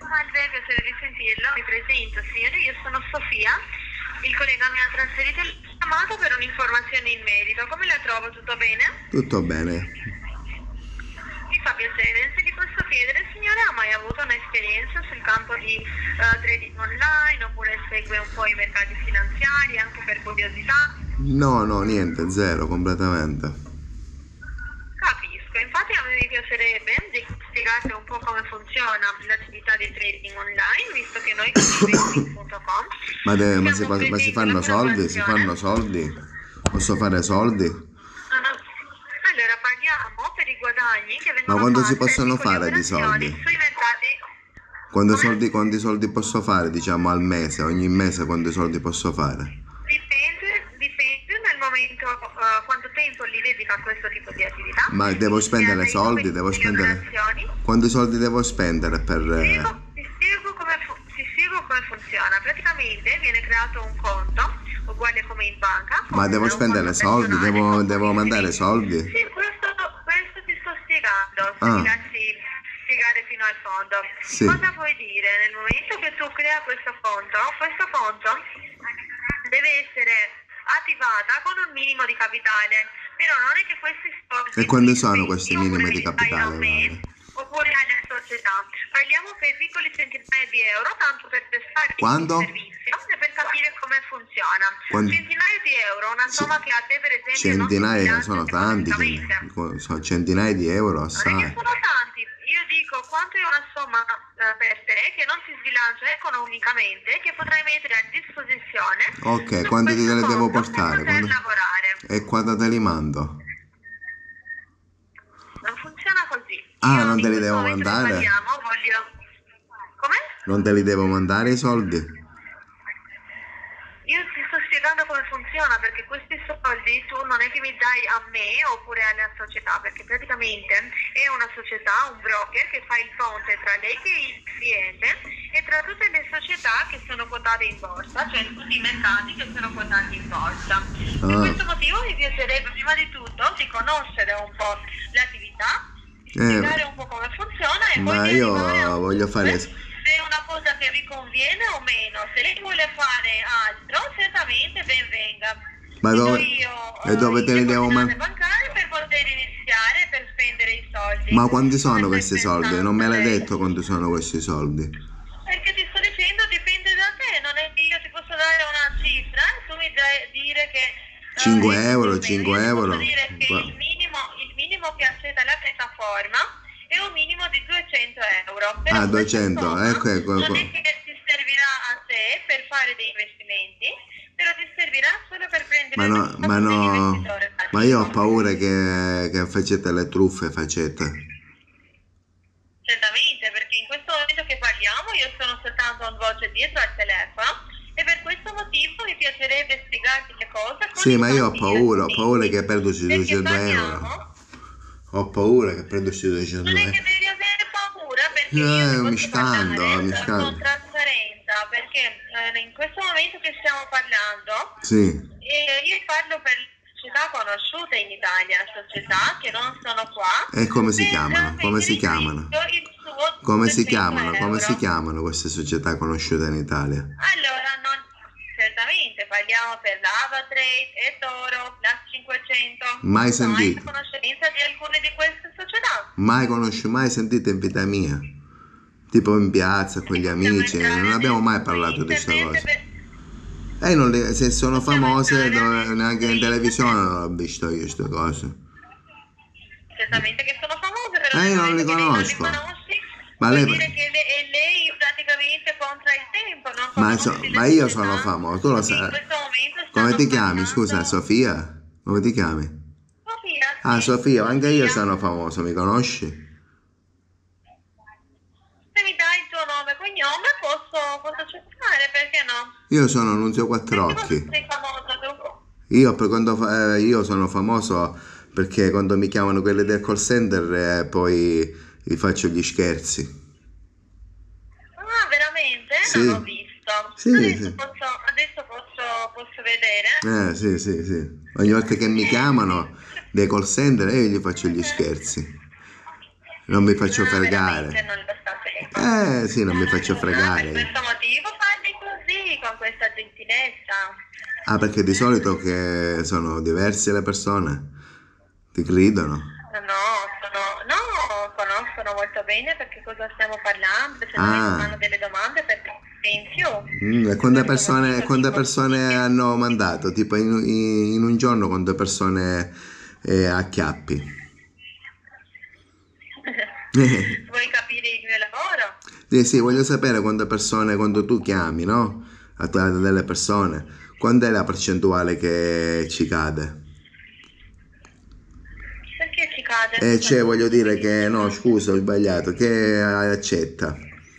Salve, piacere di sentirlo. Mi presento, signore. Io sono Sofia. Il collega mi ha trasferito il chiamato per un'informazione in merito. Come la trovo? Tutto bene? Tutto bene. Mi fa piacere. Se ti posso chiedere, signore, ha mai avuto un'esperienza sul campo di trading online oppure segue un po' i mercati finanziari anche per curiosità? No, niente, zero, completamente. Capisco, infatti a me mi piacerebbe di spiegarti un po' come funziona l'attività di trading online, visto che noi con investing.com Ma si fanno soldi? Si fanno soldi? Posso fare soldi? Allora parliamo per i guadagni che vengono Ma quando si fatti possono con le fare di operazioni soldi? sui mercati. Quanti soldi posso fare, diciamo, al mese? Ogni mese quanti soldi posso fare? Dipende nel momento quanto tempo li dedica a questo tipo di attività. Ma devo spendere soldi? Devo spendere... Quanti soldi devo spendere per... Ti spiego come funziona. Praticamente viene creato un conto uguale come in banca. Ma devo spendere soldi? Devo mandare soldi? Sì, questo ti sto spiegando. Se mi lasci spiegare fino al fondo. Sì. Cosa vuoi dire? Nel momento che tu crea questo conto deve essere attivata con un minimo di capitale. Però non è che questi soldi... E quando sono questi minimi di capitale? Oppure alle società. Parliamo per piccoli centinaia di euro, tanto per testare Quando? il servizio e per capire come funziona. Quando? Centinaia di euro, una somma che a te per esempio Centinaia non sono tanti, economicamente. sono centinaia di euro, Non è che assai. sono tanti, io dico quanto è una somma per te che non si sbilancia economicamente, che potrai mettere a disposizione. Ok, quando te le devo portare? Per poter lavorare. E quando te li mando? Non funziona così. Ah, Io non te in li questo devo momento che mandare? parliamo, Come? Non te li devo mandare i soldi? Io ti sto spiegando come funziona, perché questi soldi tu non è che mi dai a me oppure alla società, perché praticamente è una società, un broker che fa il ponte tra lei che è il cliente e tra tutte le società che sono quotate in borsa, cioè tutti i mercati che sono quotati in borsa. Per questo motivo mi piacerebbe prima di tutto di conoscere un po' l'attività, di spiegare un po' come funziona e poi Ma di io arrivare a un voglio fare... se è una cosa che vi conviene o meno. Se lei vuole fare altro, certamente ben venga. Ma dove te li devo mandare? Bancare per poter iniziare, per spendere i soldi. Ma quanti sono Come questi stai soldi? Non me l'hai pensando? detto quanti sono questi soldi. Perché ti sto dicendo dipende da te, non è che io ti posso dare una cifra, tu mi dai dire che 5 euro, io 5 ti euro. posso dire che il minimo che accetta la piattaforma è un minimo di 200 euro. Però Ah, 200, ecco. non è che ti servirà a te per fare dei investimenti, però ti servirà solo per prendere dell'investitore. Ma io ho paura che facete le truffe, facete. Certamente, perché in questo momento che parliamo io sono soltanto un voce dietro al telefono e per questo motivo mi piacerebbe spiegarti le cose. Sì, ma io ho paura che perdo sui 200 euro. Ho paura che prendo sui 200 Non è euro. che devi avere paura, perché io mi ti posso scando, parlare con trasparenza, perché in questo momento che stiamo parlando, Sì. io parlo per società conosciute in Italia, società che non sono qua. E come si chiamano? Come si chiamano? Come si chiamano? Come si chiamano queste società conosciute in Italia? Allora, certamente parliamo per l'Avatrade, eToro, Plus 500. Mai sentito. Hai conoscenza di alcune di queste società? Mai sentito in vita mia. Tipo in piazza con gli amici, non abbiamo mai parlato di queste cose. Se sono famose, neanche in televisione non ho visto io queste cose. Certamente che sono famose, però io non li conosco. Ma vuol lei... dire che lei praticamente contra il tempo, non ma io sono famoso, tu lo sai. In questo momento Come ti chiami? parlando... Scusa, Sofia? Come ti chiami? Sofia, sì. Ah, Sofia, anche io sono famoso, mi conosci? Se mi dai il tuo nome e cognome posso cercare, perché no? Io sono Nunzio Quattrocchi. Sei famosa tu? Io sono famoso perché quando mi chiamano quelli del call center poi gli faccio gli scherzi. Ah, veramente? Sì. Non ho visto. Sì, adesso sì. posso vedere. Sì. Ogni volta che mi chiamano dei call center io gli faccio gli scherzi. Non mi faccio fregare. Veramente non lo sapevo. Sì, non mi faccio Per fregare. questo motivo parli così, con questa gentilezza. Ah, perché di solito che sono diverse le persone, ti gridano. No, conoscono molto bene perché cosa stiamo parlando, se noi ti Ah, fanno delle domande perché sei in più. e Per questo motivo quante dico persone che hanno mandato? Tipo in un giorno quante persone acchiappi? vuoi capire il mio lavoro? Sì, sì, voglio sapere quante persone, quando tu chiami, no? A delle persone, quando è la percentuale che ci cade? Perché ci cade? E Scusa, cioè, non ho voglio dire capito che, no, benissimo. scusa, ho sbagliato, che accetta.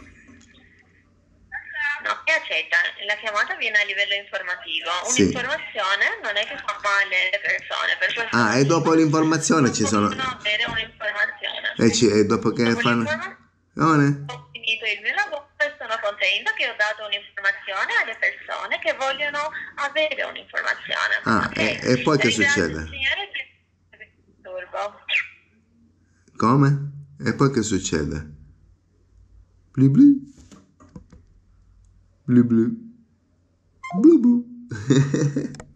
No, e accetta, la chiamata viene a livello informativo. Sì. Un'informazione non è che fa male alle persone, per questo Ah, e dopo motivo l'informazione non ci sono... possono avere un'informazione. E dopo che Dopo fanno... l'informazione No, ho finito il mio lavoro e sono contenta che ho dato un'informazione alle persone che vogliono avere un'informazione. Ah, Ok? e poi che Ringrazio il succede? Signore che mi disturbo. Come? E poi che succede? Bli bli, bli bli, blu blu.